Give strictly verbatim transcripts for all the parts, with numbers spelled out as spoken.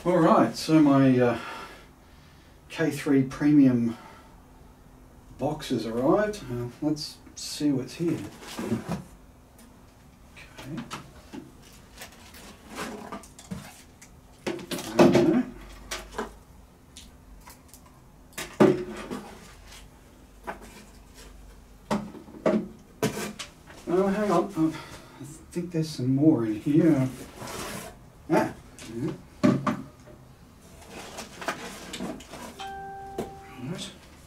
Alright, so my uh, K three Premium box has arrived. Uh, let's see what's here. Okay. Okay. Oh, hang on. Oh, I think there's some more in here. Ah. Yeah. Right.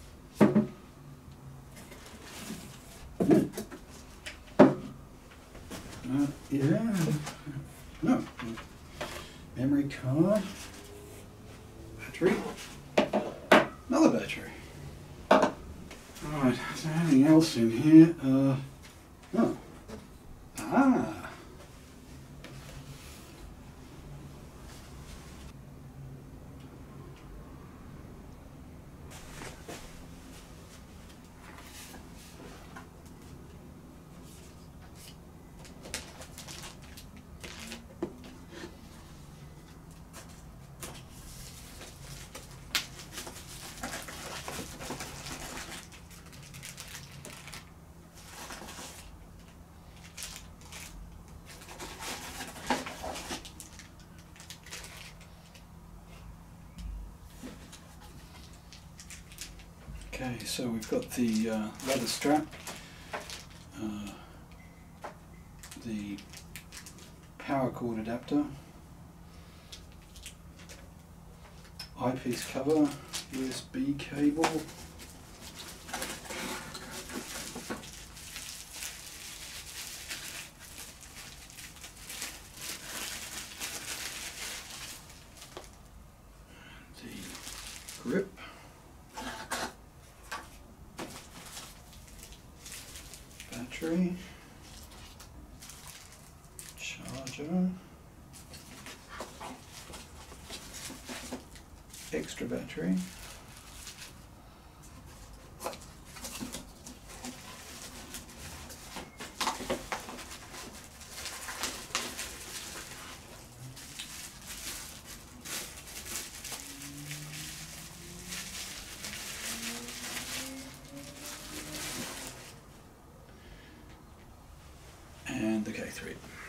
Uh, yeah. No. Memory card. Battery. Another battery. Alright, is there anything else in here? Uh, oh. Ah. Okay, so we've got the uh, leather strap, uh, the power cord adapter, eyepiece cover, U S B cable, the grip, battery, charger, extra battery, and the K three.